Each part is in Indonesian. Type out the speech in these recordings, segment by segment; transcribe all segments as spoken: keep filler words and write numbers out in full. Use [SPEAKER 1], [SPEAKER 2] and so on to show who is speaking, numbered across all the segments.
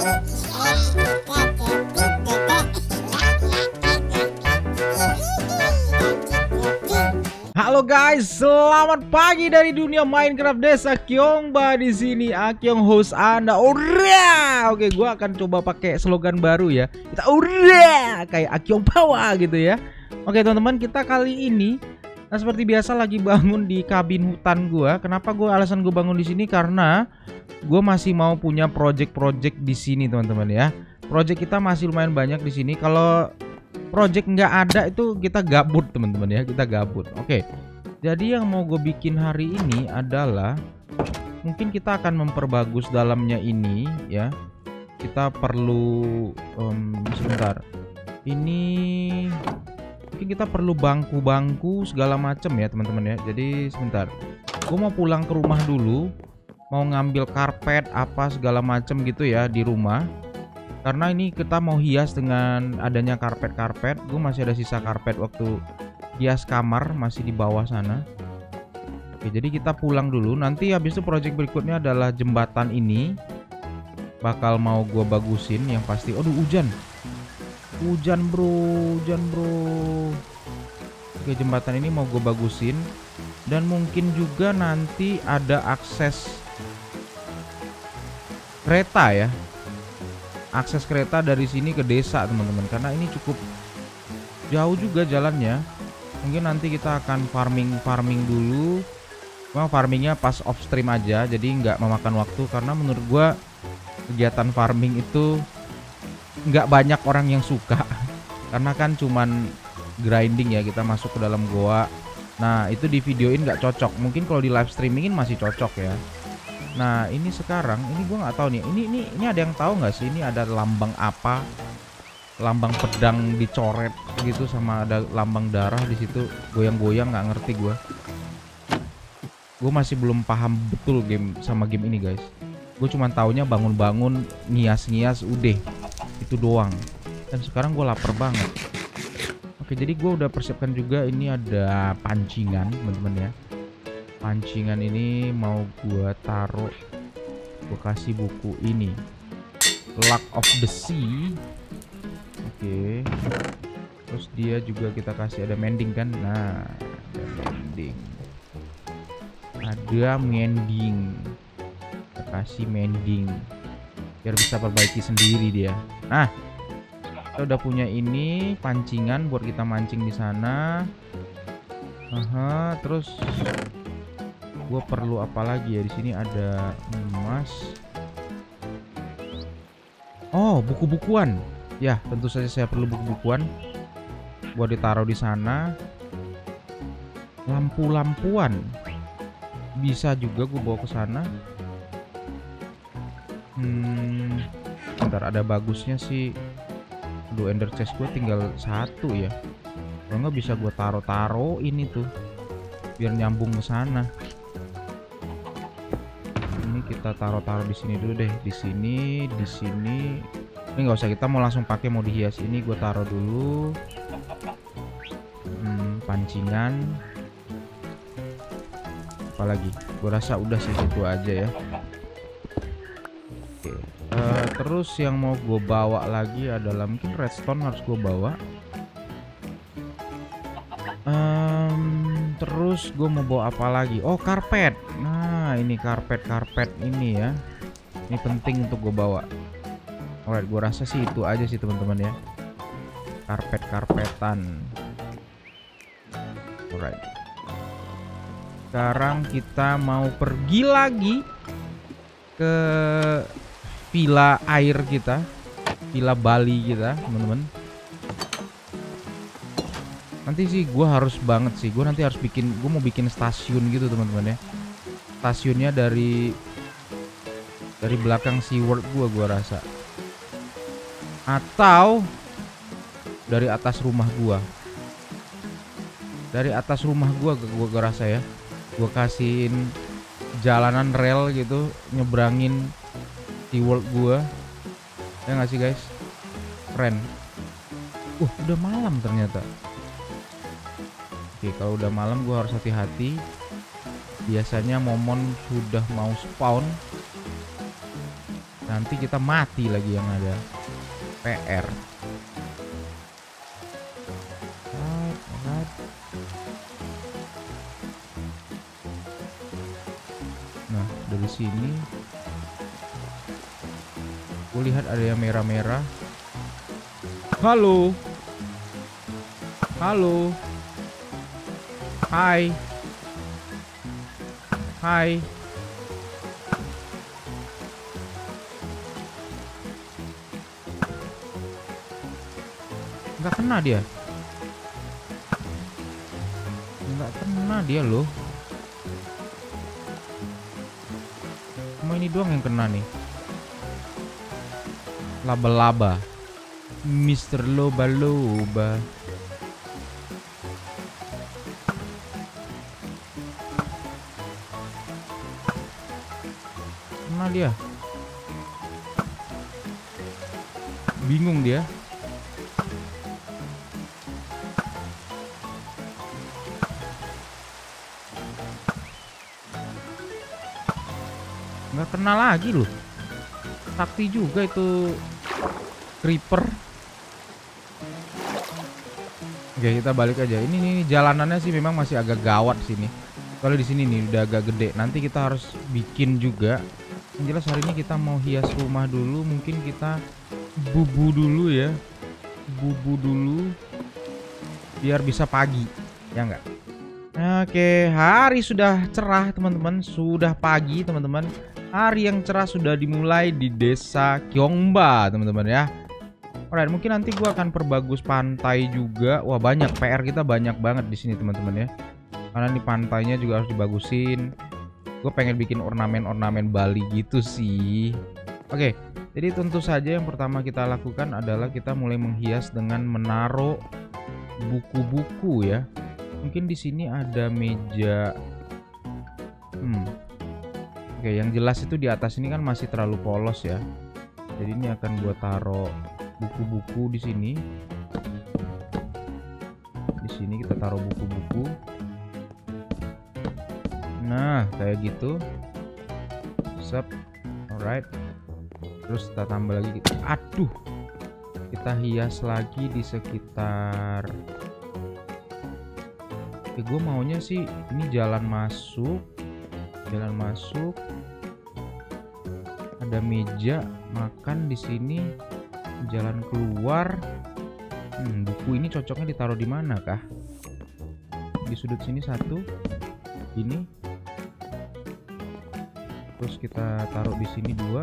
[SPEAKER 1] Halo guys, selamat pagi dari dunia Minecraft Desa Kyongba di sini. Akyong host Anda. Ura! Oke, gua akan coba pakai slogan baru ya. Kita ura kayak Akyong Power gitu ya. Oke, teman-teman, kita kali ini nah, seperti biasa lagi bangun di kabin hutan gua. Kenapa gua alasan gua bangun di sini? Karena gua masih mau punya project-project di sini, teman-teman ya. Project kita masih lumayan banyak di sini. Kalau project nggak ada itu kita gabut, teman-teman ya, kita gabut. Oke, jadi yang mau gue bikin hari ini adalah mungkin kita akan memperbagus dalamnya ini ya. Kita perlu um, sebentar ini mungkin kita perlu bangku-bangku segala macam ya, teman-teman ya. Jadi sebentar, gue mau pulang ke rumah dulu, mau ngambil karpet apa segala macam gitu ya di rumah. Karena ini kita mau hias dengan adanya karpet-karpet. Gue masih ada sisa karpet waktu hias kamar, masih di bawah sana. Oke, jadi kita pulang dulu. Nanti habis itu project berikutnya adalah jembatan ini. Bakal mau gue bagusin yang pasti. Aduh, hujan. Hujan bro, hujan bro. Oke, jembatan ini mau gue bagusin. Dan mungkin juga nanti ada akses kereta ya. Akses kereta dari sini ke desa, teman-teman, karena ini cukup jauh juga jalannya. Mungkin nanti kita akan farming farming dulu. Well, farmingnya pas off stream aja, jadi nggak memakan waktu. Karena menurut gua kegiatan farming itu nggak banyak orang yang suka. Karena kan cuman grinding ya, kita masuk ke dalam goa. Nah itu di videoin nggak cocok. Mungkin kalau di live streamingin masih cocok ya. Nah ini sekarang ini gue nggak tahu nih, ini ini ini ada yang tahu nggak sih ini ada lambang apa, lambang pedang dicoret gitu sama ada lambang darah di situ goyang-goyang, nggak ngerti gue. Gue masih belum paham betul game sama game ini guys. Gue cuma taunya bangun-bangun ngias-ngias udah itu doang. Dan sekarang gue lapar banget. Oke, jadi gue udah persiapkan juga ini ada pancingan, teman-teman ya. Pancingan ini mau gua taruh, gua kasih buku ini Luck of the Sea. Oke, terus dia juga kita kasih ada mending kan. Nah ada mending, ada mending, kita kasih mending biar bisa perbaiki sendiri dia. Nah kita udah punya ini pancingan buat kita mancing di sana. Aha, terus gue perlu apa lagi ya? Di sini ada emas. Oh, buku-bukuan. Ya, tentu saja saya perlu buku-bukuan buat ditaruh di sana. Lampu-lampuan bisa juga gue bawa ke sana. Hmm, bentar, ada bagusnya sih. Aduh, ender chest gue tinggal satu ya. Kalau nggak bisa gue taruh-taruh ini tuh biar nyambung ke sana. Kita taruh-taruh di sini dulu deh, di sini, di sini. Ini nggak usah, kita mau langsung pakai, mau dihias. Ini gue taruh dulu. Hmm, pancingan. Apalagi? Gue rasa udah sih itu aja ya. Oke. Uh, terus yang mau gue bawa lagi adalah mungkin redstone harus gue bawa. Um, terus gue mau bawa apa lagi? Oh, karpet. Nah ini karpet-karpet ini ya. Ini penting untuk gue bawa. Alright, gue rasa sih itu aja sih teman-teman ya. Karpet-karpetan. Alright. Sekarang kita mau pergi lagi ke villa air kita, villa Bali kita, teman-teman. Nanti sih gue harus banget sih, gue nanti harus bikin, gue mau bikin stasiun gitu teman-teman ya. Stasiunnya dari dari belakang SeaWorld gue, gue rasa. Atau dari atas rumah gue. Dari atas rumah gue, gue, gue rasa ya. Gue kasihin jalanan rel gitu, nyebrangin SeaWorld gue. Ya nggak sih guys? Keren. Uh, udah malam ternyata. Oke, kalau udah malam gue harus hati-hati. Biasanya momon sudah mau spawn. Nanti kita mati lagi yang ada P R. Alright, alright. Nah, dari sini aku lihat ada yang merah-merah. Halo. Halo. Hai. Hai. Nggak kena dia. Nggak kena dia loh. Cuma ini doang yang kena nih. Laba-laba. Mister Loba-loba. Kena dia. Bingung dia. Nggak kena lagi loh. Sakti juga itu creeper. Oke, kita balik aja. Ini nih jalanannya sih memang masih agak gawat sini. Kalau di sini nih udah agak gede. Nanti kita harus bikin juga. Yang jelas hari ini kita mau hias rumah dulu. Mungkin kita bubu dulu ya. Bubu dulu biar bisa pagi. Ya enggak? Oke, hari sudah cerah teman-teman. Sudah pagi teman-teman. Hari yang cerah sudah dimulai di desa Kyongba teman-teman ya. Alright, mungkin nanti gua akan perbagus pantai juga. Wah, banyak P R kita banyak banget di sini teman-teman ya. Karena di pantainya juga harus dibagusin. Gue pengen bikin ornamen-ornamen Bali gitu sih. Oke, jadi tentu saja yang pertama kita lakukan adalah kita mulai menghias dengan menaruh buku-buku ya. Mungkin di sini ada meja. Hmm. Oke, yang jelas itu di atas ini kan masih terlalu polos ya. Jadi ini akan gue taruh buku-buku di sini. Di sini kita taruh buku-buku. Nah, kayak gitu. Sep. Alright. Terus kita tambah lagi. Aduh. Kita hias lagi di sekitar. Oke, gue maunya sih ini jalan masuk. Jalan masuk. Ada meja makan di sini. Jalan keluar. Hmm, buku ini cocoknya ditaruh di mana kah? Di sudut sini satu. Ini. Terus kita taruh di sini dua.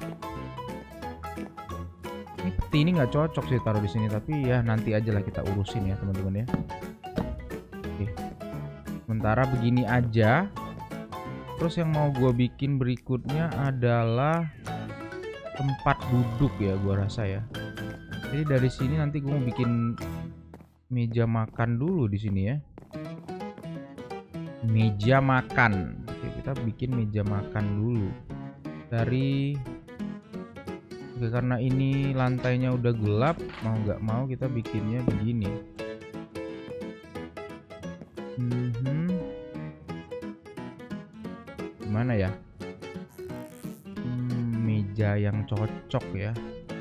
[SPEAKER 1] Ini peti ini nggak cocok sih taruh di sini, tapi ya nanti aja lah kita urusin ya teman-teman ya. Oke. Sementara begini aja. Terus yang mau gue bikin berikutnya adalah tempat duduk ya, gue rasa ya. Jadi dari sini nanti gue mau bikin meja makan dulu di sini ya. Meja makan. Oke, kita bikin meja makan dulu. Dari Oke, karena ini lantainya udah gelap, mau nggak mau kita bikinnya begini. Hmm, gimana ya? Hmm, meja yang cocok ya.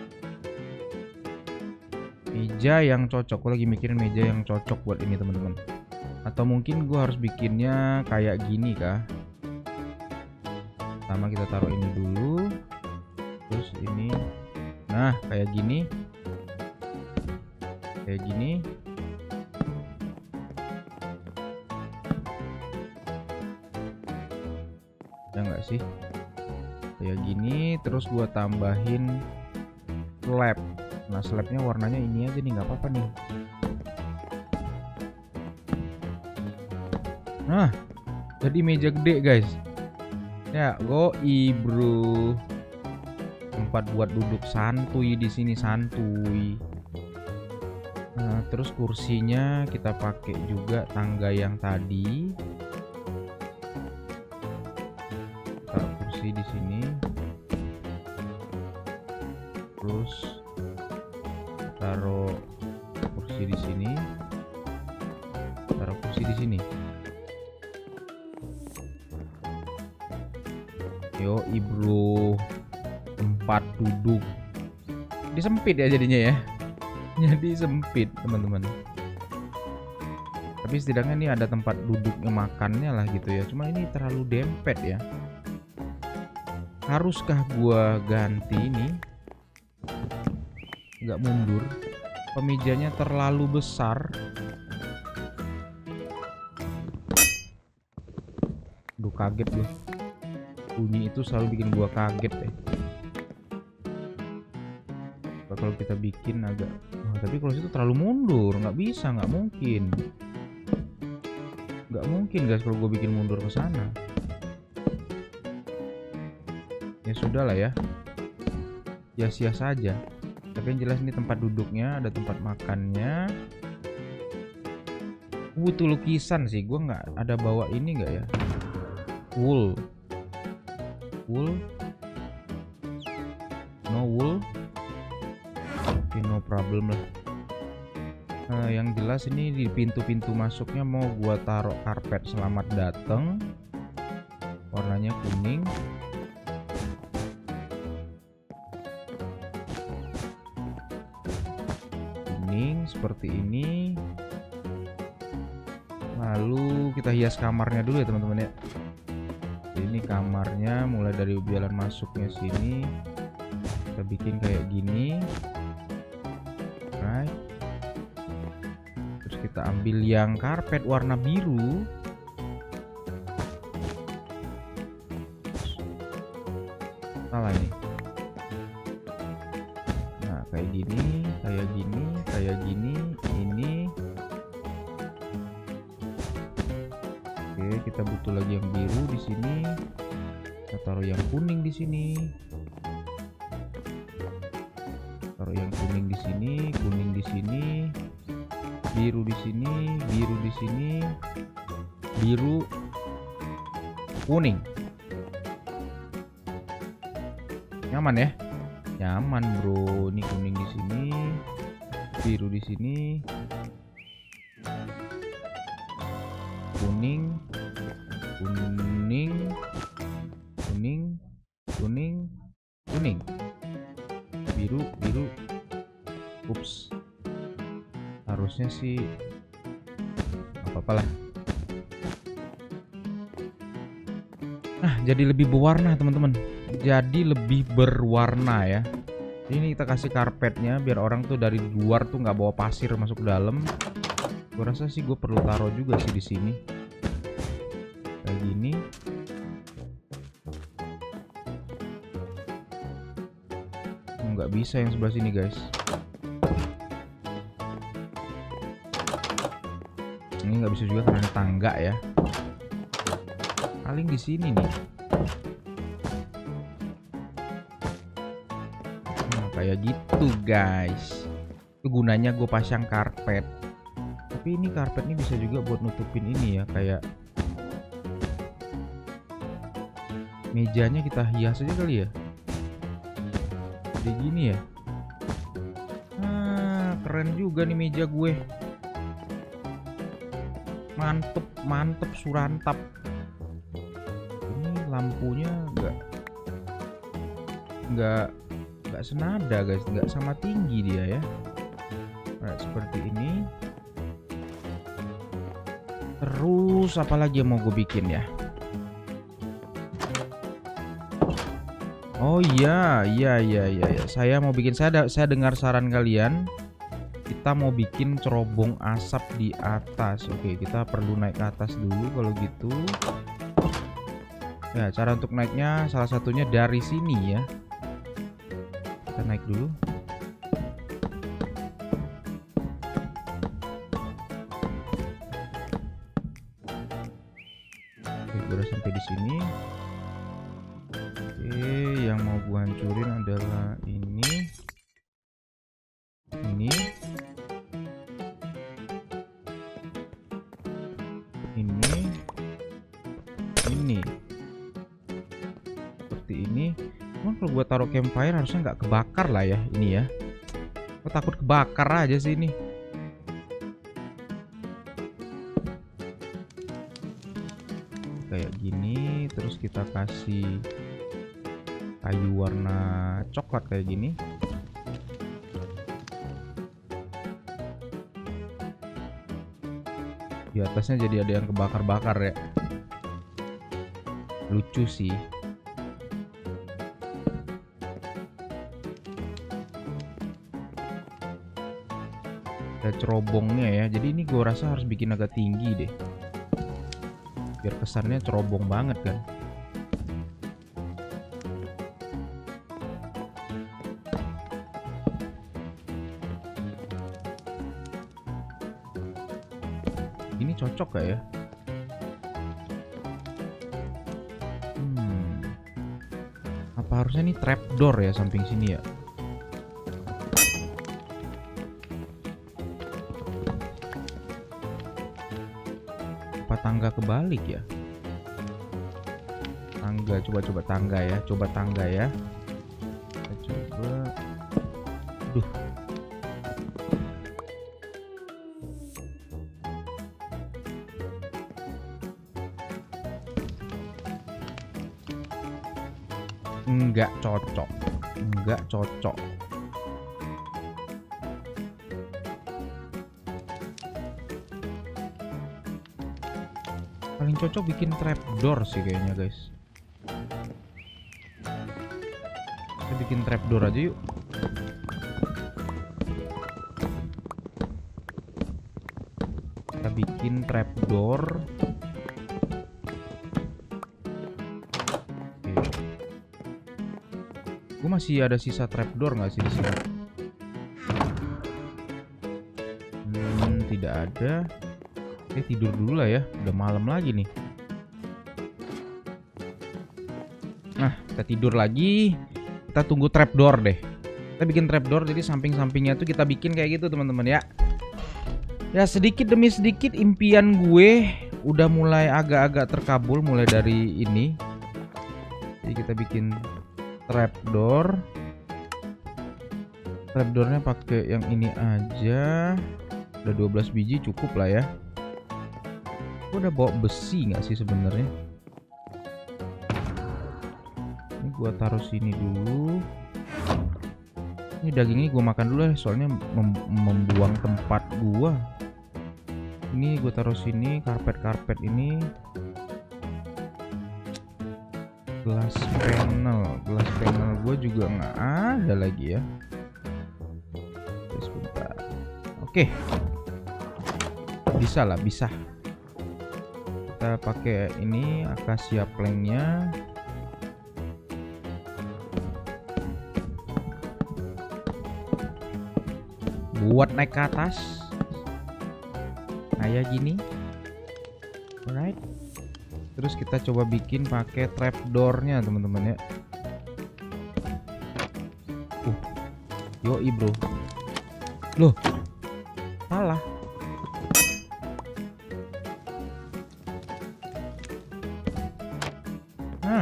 [SPEAKER 1] Meja yang cocok. Gue lagi mikirin meja yang cocok buat ini teman-teman. Atau mungkin gue harus bikinnya kayak gini kah? Pertama kita taruh ini dulu. Terus ini. Nah, kayak gini. Kayak gini. Ya enggak sih? Kayak gini. Terus gue tambahin slab. Nah, slabnya warnanya ini aja nih, nggak apa-apa nih. Nah, jadi meja gede guys. Ya, goi bro. Tempat buat duduk santuy di sini, santuy. Nah, terus kursinya kita pakai juga tangga yang tadi. Taruh kursi di sini. Terus taruh kursi di sini. Taruh kursi di sini. Yo, bro. tempat duduk. Disempit ya jadinya ya. Jadi sempit teman-teman. Tapi setidaknya ini ada tempat duduknya, makannya lah gitu ya. Cuma ini terlalu dempet ya. Haruskah gua ganti ini? Nggak mundur. Pemejanya terlalu besar. Duh, kaget gue. Bunyi itu selalu bikin gua kaget deh. Kalau kita bikin agak, wah, tapi kalau itu terlalu mundur, nggak bisa, nggak mungkin. Nggak mungkin guys kalau gue bikin mundur ke sana. Ya sudah lah ya, ya sia saja. Tapi yang jelas ini tempat duduknya, ada tempat makannya. Butuh lukisan sih, gue nggak ada bawa ini nggak ya? Wool, wool, no wool, oke, no problem lah. Nah, yang jelas ini di pintu-pintu masuknya mau gua taruh karpet selamat datang, warnanya kuning. Kuning seperti ini. Lalu kita hias kamarnya dulu ya teman-teman ya. Ini kamarnya mulai dari jalan masuknya sini kita bikin kayak gini. Right. Kita ambil yang karpet warna biru. Salah ini. Nah, kayak gini, kayak gini, kayak gini, ini. Oke, kita butuh lagi yang biru di sini. Kita taruh yang kuning di sini. Taruh yang kuning di sini, kuning di sini. Biru di sini, biru di sini, biru, kuning. Nyaman ya? Nyaman bro. Ini kuning di sini, biru di sini, kuning, kuning, kuning, kuning, kuning, biru, biru. Ups. Harusnya sih apa-apa lah. Nah, jadi lebih berwarna teman-teman. Jadi lebih berwarna ya. Ini kita kasih karpetnya biar orang tuh dari luar tuh nggak bawa pasir masuk ke dalam. Gue rasa sih gue perlu taruh juga sih di sini. Kayak gini. Nggak bisa yang sebelah sini guys. Ini nggak bisa juga karena tangga ya. Paling di sini nih. Nah, kayak gitu guys. Itu gunanya gue pasang karpet. Tapi ini karpet ini bisa juga buat nutupin ini ya, kayak mejanya kita hias aja kali ya. Jadi gini ya. Nah, keren juga nih meja gue. Mantep, mantep, surantap. Ini lampunya enggak enggak enggak senada guys, enggak sama tinggi dia ya. Nah, seperti ini. Terus apalagi yang mau gue bikin ya? Oh iya, iya, iya, iya, iya. Saya mau bikin, saya saya dengar saran kalian. Kita mau bikin cerobong asap di atas. Oke, kita perlu naik ke atas dulu kalau gitu. Ya, cara untuk naiknya salah satunya dari sini ya. Kita naik dulu. Oke, udah sampai di sini. Oke, yang mau gua hancurin adalah ini. Ini. Ini. Ini. Seperti ini. Cuman kalau gua taruh campfire harusnya nggak kebakar lah ya ini ya. Gua takut kebakar aja sih ini. Kayak gini, terus kita kasih kayu warna coklat kayak gini. Di atasnya jadi ada yang kebakar-bakar ya. Lucu sih. Ada cerobongnya ya. Jadi ini gue rasa harus bikin agak tinggi deh, biar kesannya cerobong banget kan. Ini cocok gak ya? Hmm. Apa harusnya nih trapdoor ya samping sini ya? Apa tangga kebalik ya? Tangga, coba-coba tangga ya, coba tangga ya. Kita coba. Aduh. Enggak cocok, enggak cocok. Paling cocok bikin trapdoor sih kayaknya guys. Kita bikin trapdoor aja yuk. Kita bikin trapdoor. Gue masih ada sisa trapdoor nggak sih di sini? Hmm, tidak ada. Oke, tidur dulu lah ya. Udah malam lagi nih. Nah, kita tidur lagi. Kita tunggu trapdoor deh. Kita bikin trapdoor, jadi samping-sampingnya tuh kita bikin kayak gitu teman-teman ya. Ya sedikit demi sedikit impian gue udah mulai agak-agak terkabul mulai dari ini. Jadi kita bikin trapdoor. Trapdoornya pakai yang ini aja. Udah dua belas biji cukup lah ya. Gue udah bawa besi nggak sih sebenarnya? Ini gua taruh sini dulu. Ini daging ini gue makan dulu ya, soalnya mem membuang tempat gua. Ini gue taruh sini, karpet-karpet ini. Glass panel, glass panel gue juga nggak ada lagi ya. Sebentar. Oke, bisa lah, bisa. Kita pakai ini akasia planknya. Buat naik ke atas kayak gini. Alright. Terus kita coba bikin pakai trapdoornya teman-teman ya. Uh, yoi bro. Loh, salah. Nah,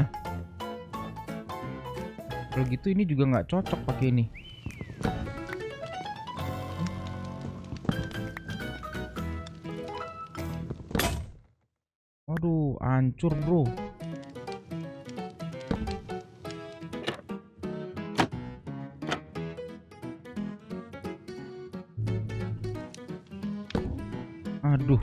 [SPEAKER 1] kalau gitu ini juga nggak cocok pakai ini. Aduh, hancur bro. Aduh,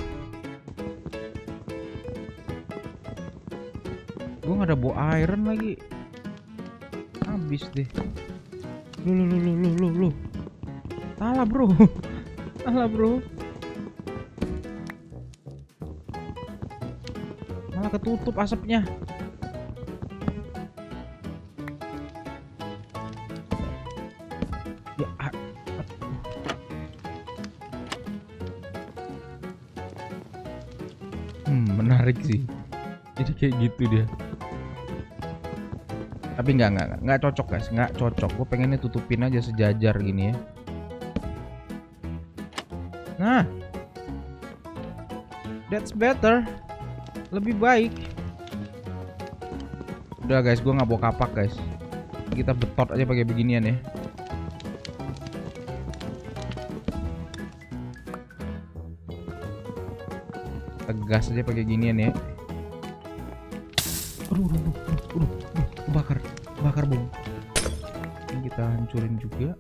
[SPEAKER 1] gue nggak ada bawa iron lagi. Habis deh. Lu lu lu lu lu lu lu. Salah bro. Salah bro. Malah ketutup asapnya. Ya, ah, hmm, menarik sih. Jadi kayak gitu dia. Tapi nggak nggak nggak cocok guys, nggak cocok. Gue pengennya tutupin aja sejajar gini ya. Nah, that's better. Lebih baik. Udah guys, gue nggak bawa kapak guys. Kita betot aja pakai beginian ya. Tegas aja pakai ginian ya. Aduh, aduh, aduh, aduh, aduh, bakar, bakar bom. Ini kita hancurin juga.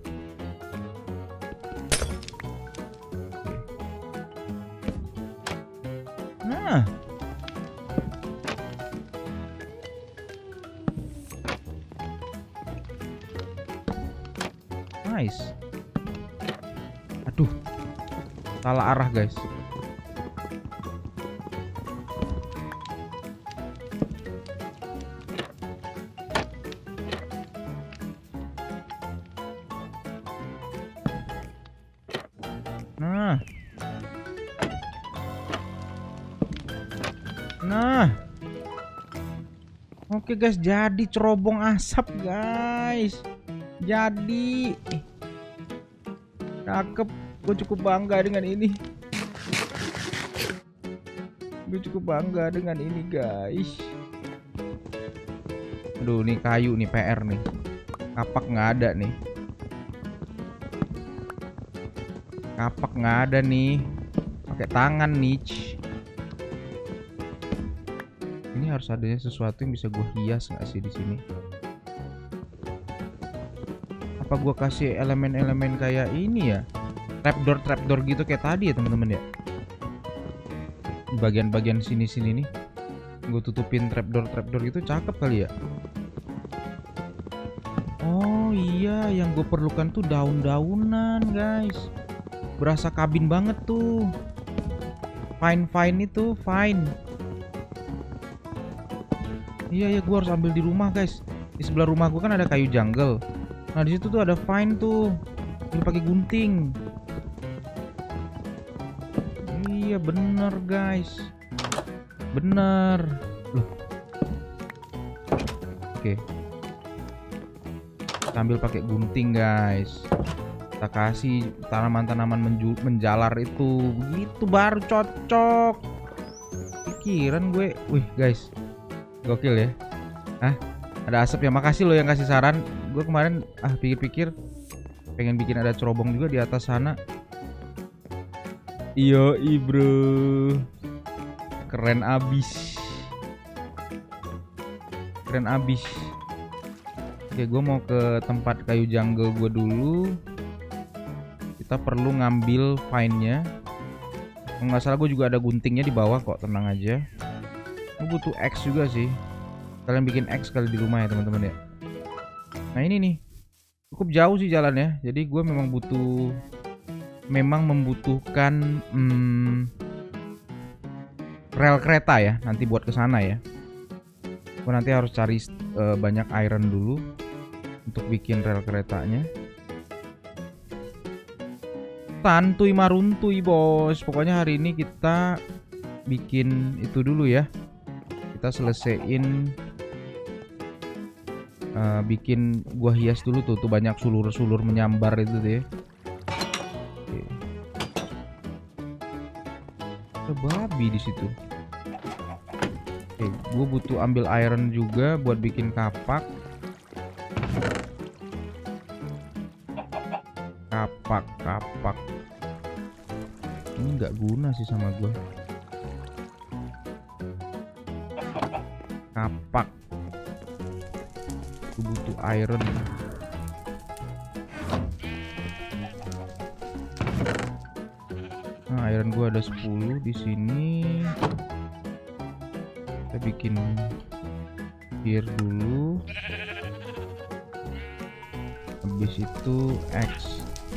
[SPEAKER 1] Oke. Nah, nice. Aduh, salah arah guys. Nah, nah, oke guys, jadi cerobong asap guys. Jadi cakep, gue cukup bangga dengan ini. Gue cukup bangga dengan ini guys. Aduh, nih kayu nih P R nih. Kapak nggak ada nih. Kapak nggak ada nih. Pakai tangan nih. Ini harus adanya sesuatu yang bisa gue hias nggak sih di sini? Apa gue kasih elemen-elemen kayak ini ya? Trapdoor trapdoor gitu kayak tadi ya teman-teman ya. Bagian-bagian sini-sini nih. Gue tutupin trapdoor trapdoor gitu, cakep kali ya. Oh iya, yang gue perlukan tuh daun-daunan guys. Berasa kabin banget tuh. Fine fine itu fine. Iya ya, gue harus ambil di rumah guys. Di sebelah rumah gue kan ada kayu jungle. Nah di situ tuh ada fine tuh. Ini pakai gunting. Iya bener guys. Bener. Loh. Oke. Sambil pakai gunting guys. Kita kasih tanaman-tanaman menjalar itu, begitu baru cocok. Pikiran gue, wih guys, gokil ya. Hah? Ada asap ya? Makasih lo yang kasih saran. Gue kemarin ah pikir-pikir pengen bikin ada cerobong juga di atas sana. Iyo bro, keren abis, keren abis. Oke, gue mau ke tempat kayu jungle gue dulu. Kita perlu ngambil fine-nya. Kalau nggak salah gue juga ada guntingnya di bawah kok, tenang aja. Gue butuh X juga sih. Kalian bikin X kali di rumah ya teman-teman ya. Nah ini nih, cukup jauh sih jalannya. Jadi gue memang butuh, memang membutuhkan hmm, rel kereta ya. Nanti buat ke sana ya. Gue nanti harus cari uh, banyak iron dulu untuk bikin rel keretanya. Santuy maruntuy bos. Pokoknya hari ini kita bikin itu dulu ya. Kita selesaiin uh, bikin gua hias dulu tuh. Tuh banyak sulur-sulur menyambar itu deh. Oke. Ada babi di situ. Oke, gua butuh ambil iron juga buat bikin kapak. Kapak, kapak. Ini nggak guna sih sama gue. Kapak. Gue butuh iron. Nah, iron gue ada sepuluh di sini. Kita bikin gear dulu. Habis itu X.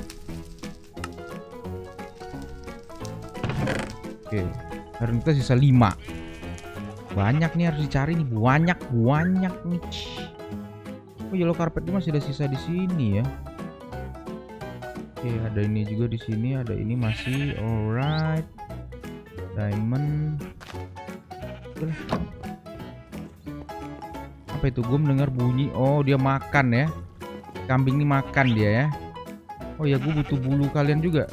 [SPEAKER 1] Oke, iron kita sisa lima. Banyak nih harus dicari nih, banyak banyak nih. Oh, yellow carpet masih ada sisa di sini ya. Oke, ada ini juga di sini, ada ini masih. Alright. Diamond. Oke. Apa itu? Gue mendengar bunyi. Oh, dia makan ya. Kambing ini makan dia ya. Oh ya, gue butuh bulu kalian juga.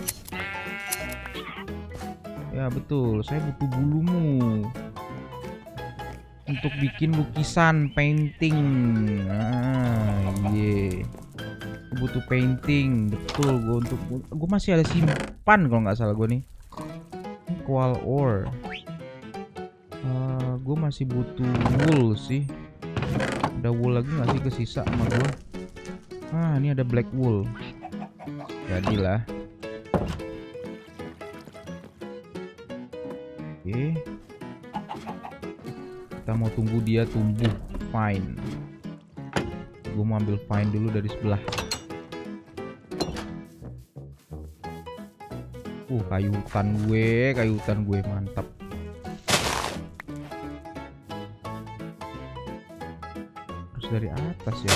[SPEAKER 1] Ya betul, saya butuh bulumu untuk bikin lukisan, painting. Ah, iya. Yeah. Butuh painting, betul. Gue untuk, gue masih ada simpan kalau nggak salah gue nih. Qual ore. Uh, gue masih butuh wool sih. Ada wool lagi nggak sih kesisa sama gua? Ah, ini ada black wool. Jadilah. Oke. Kita mau tunggu dia tumbuh vine. Gue mau ambil vine dulu dari sebelah. Uh, kayu hutan gue, kayu hutan gue mantap. Terus dari atas ya.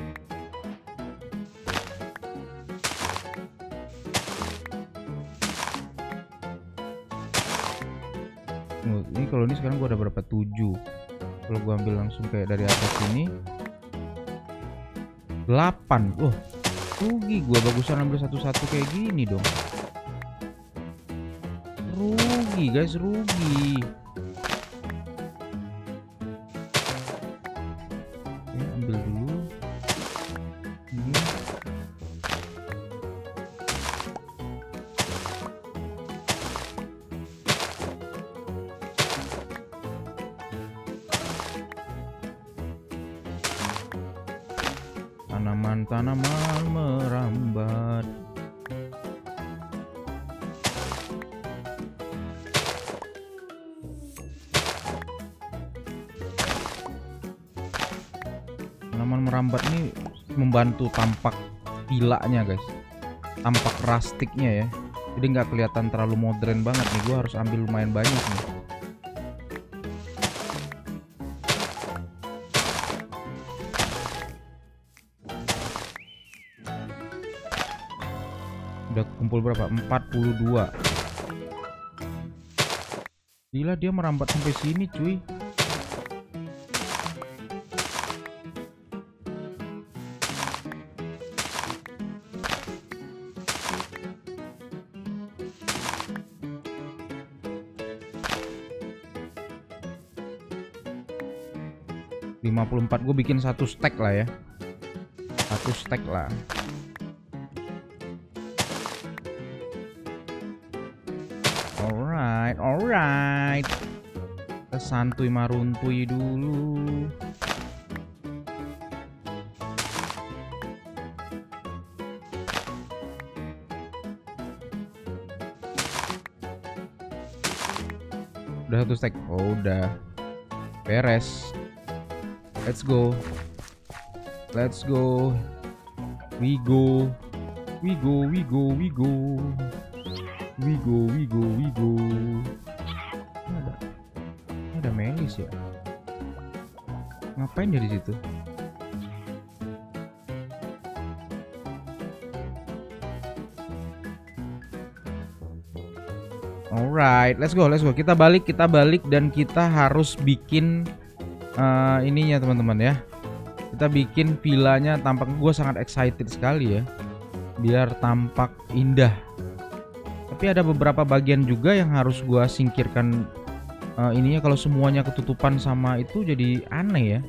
[SPEAKER 1] Oh, ini kalau ini sekarang gue ada berapa? tujuh. Kalau gue ambil langsung kayak dari atas ini delapan. Loh, rugi gue, bagusan ambil satu-satu kayak gini dong. Rugi guys, rugi. Oke, ambil dulu ini. Tanaman-tanaman merambat. Tanaman merambat ini membantu tampak vilanya guys, tampak rustiknya ya. Jadi nggak kelihatan terlalu modern banget nih. Gua harus ambil lumayan banyak nih. Udah kumpul berapa? empat puluh dua. Gila, dia merambat sampai sini cuy. lima puluh empat. Gue bikin satu stack lah ya. Satu stack lah. Alright, alright. Kita santuy maruntui dulu. Udah satu stack. Oh, udah beres. Let's go. Let's go. We go. We go, we go, we go. We go, we go, we go. Ini ada, ini ada Melis ya. Ngapain dia di situ? Alright, let's go, let's go. Kita balik, kita balik dan kita harus bikin uh, ininya teman-teman ya. Kita bikin villanya tampak. Gue sangat excited sekali ya, biar tampak indah. Tapi ada beberapa bagian juga yang harus gua singkirkan uh, ininya. Kalau semuanya ketutupan sama itu jadi aneh ya.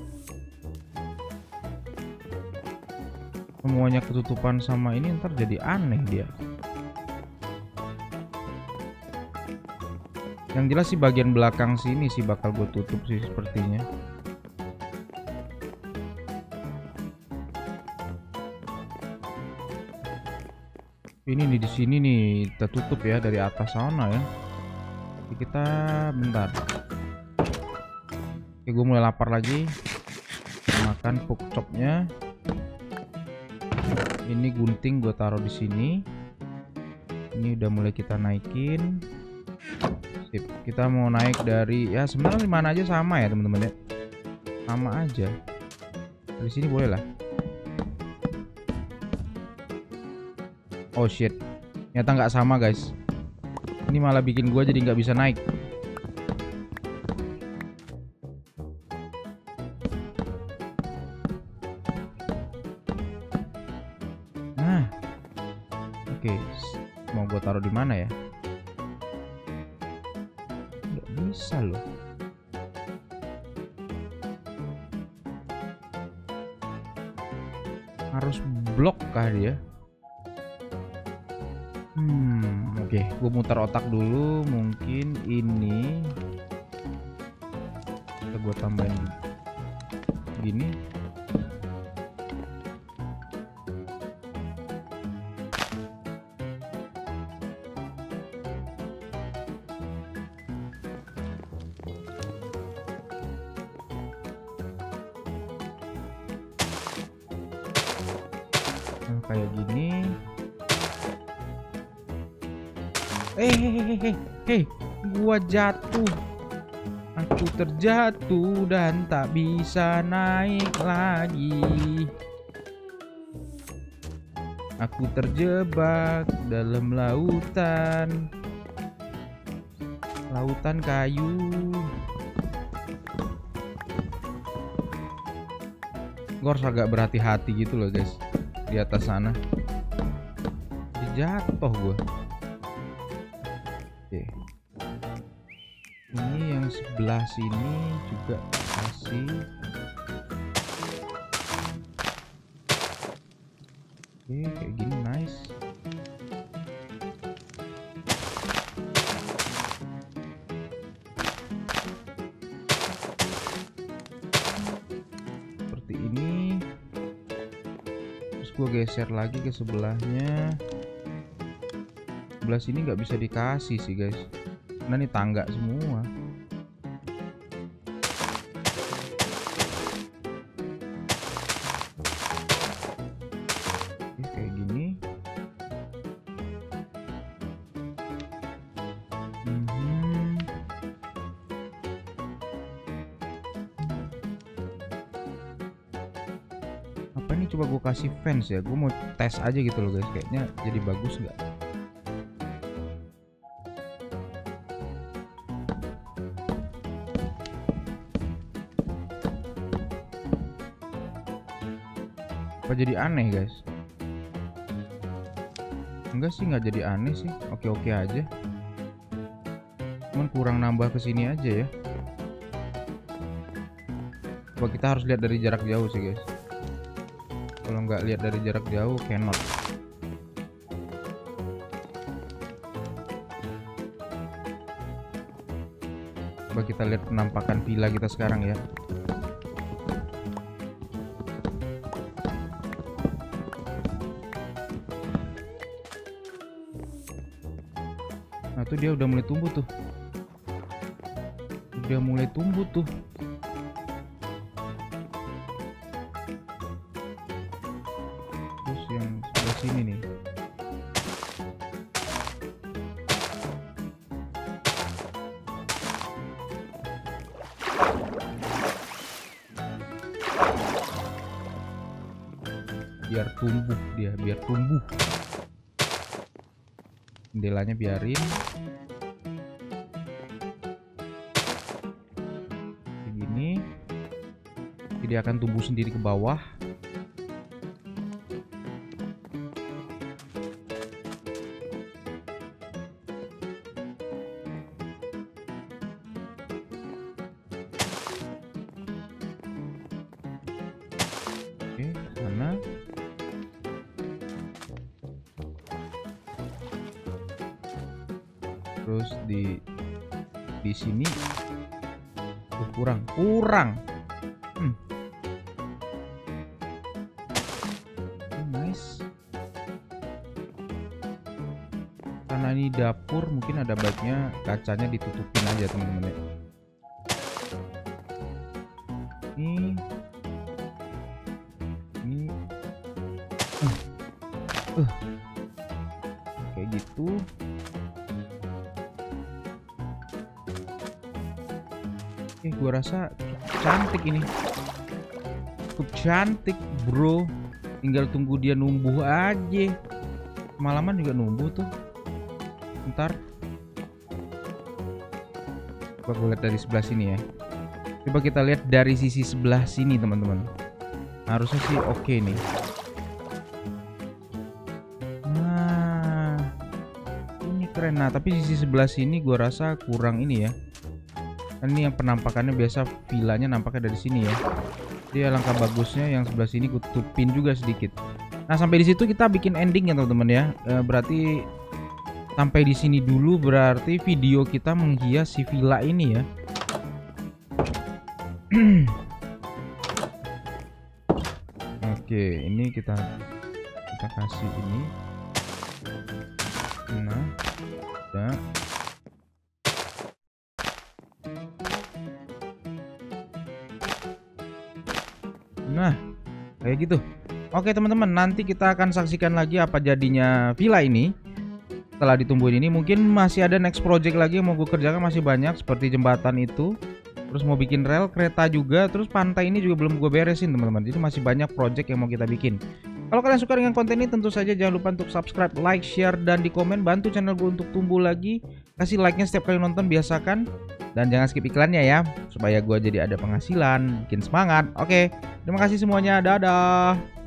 [SPEAKER 1] Semuanya ketutupan sama ini ntar jadi aneh dia. Yang jelas sih bagian belakang sini sih bakal gue tutup sih sepertinya. Ini nih di sini nih kita tutup ya dari atas sana ya. Jadi kita bentar. Oke, gue mulai lapar lagi. Makan pork chopnya. Ini gunting gue taruh di sini. Ini udah mulai kita naikin. Sip. Kita mau naik dari ya sebenarnya di mana aja sama ya teman-teman ya. Sama aja. Dari sini boleh lah. Oh shit, ternyata nggak sama guys. Ini malah bikin gua jadi nggak bisa naik. Nah, oke, okay. Mau gua taruh di mana ya? Nggak bisa loh. Harus blok kah dia? Hmm, oke, okay. Gue muter otak dulu. Mungkin ini kita gue tambahin gini. Nah, kayak gini. Eh, hehehe, hei, gua jatuh. Aku terjatuh dan tak bisa naik lagi. Aku terjebak dalam lautan. Lautan kayu. Gue harus agak berhati-hati gitu loh guys di atas sana. Jatuh gue. Oke. Ini yang sebelah sini juga kasih. Oke, kayak gini nice. Seperti ini. Terus gue geser lagi ke sebelahnya. Sebelah sini nggak bisa dikasih sih guys. Nah ini tangga semua. Oke, kayak gini. Hmm. Apa ini, coba gue kasih fence ya. Gue mau tes aja gitu loh guys. Kayaknya jadi bagus nggak? Apa jadi aneh guys? Enggak sih, nggak jadi aneh sih. Oke-oke aja. Cuman kurang nambah ke sini aja ya. Coba kita harus lihat dari jarak jauh sih guys. Kalau nggak lihat dari jarak jauh cannot. Coba kita lihat penampakan villa kita sekarang ya. Nah tuh dia udah mulai tumbuh tuh. Udah mulai tumbuh tuh. Terus yang sebelah sini nih. Biar tumbuh dia, biar tumbuh. Jendelanya biarin begini, jadi akan tumbuh sendiri ke bawah. Oke, sana. Terus di di sini tuh kurang kurang hmm. Okay, nice. Karena ini dapur mungkin ada baiknya kacanya ditutupin aja teman-teman ya. Ini ini uh. Uh. Kayak gitu. Eh, gua rasa cantik ini. Cukup cantik, bro. Tinggal tunggu dia numbuh aja. Malaman juga numbuh tuh. Ntar. Coba gue lihat dari sebelah sini ya. Coba kita lihat dari sisi sebelah sini, teman-teman. Harusnya sih oke okay nih. Nah, ini keren. Nah, tapi sisi sebelah sini gua rasa kurang ini ya. Ini yang penampakannya biasa villanya nampaknya dari sini ya. Jadi alangkah bagusnya yang sebelah sini gue tutupin juga sedikit. Nah sampai di situ kita bikin ending ya teman-teman ya. E, berarti sampai di sini dulu berarti video kita menghias si villa ini ya. Oke, ini kita kita kasih ini. Nah, ya. Nah, kayak gitu. Oke teman-teman, nanti kita akan saksikan lagi apa jadinya villa ini setelah ditumbuhin ini. Mungkin masih ada next project lagi yang mau gue kerjakan, masih banyak seperti jembatan itu, terus mau bikin rel kereta juga, terus pantai ini juga belum gue beresin teman-teman. Jadi masih banyak project yang mau kita bikin. Kalau kalian suka dengan konten ini, tentu saja jangan lupa untuk subscribe, like, share, dan di komen. Bantu channel gue untuk tumbuh lagi. Kasih like-nya setiap kali nonton, biasakan. Dan jangan skip iklannya ya, supaya gue jadi ada penghasilan, bikin semangat. Oke, terima kasih semuanya, dadah.